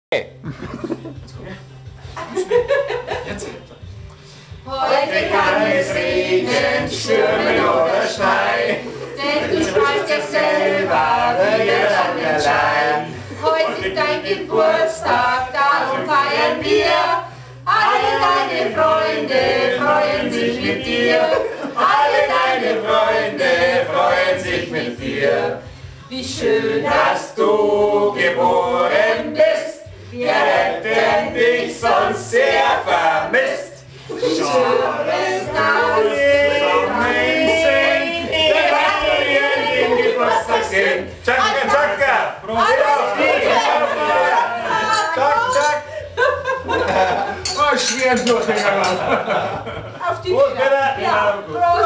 Heute kann es regnen, stürmen oder schneien, denn du schreibst ja selber wieder an der Lein. Heute ist dein Geburtstag, darum feiern wir. Alle deine Freunde freuen sich mit dir. Alle deine Freunde freuen sich mit dir. Wie schön, dass du geboren bist. Wir hätten dich sonst sehr vermisst. Wie schön ist das, wir den Geburtstag sind. Tschakka, tschakka! Tschak, tschak! Oh, schwer Durchhänger. Auf die Wiedersehen. Ja, Prost.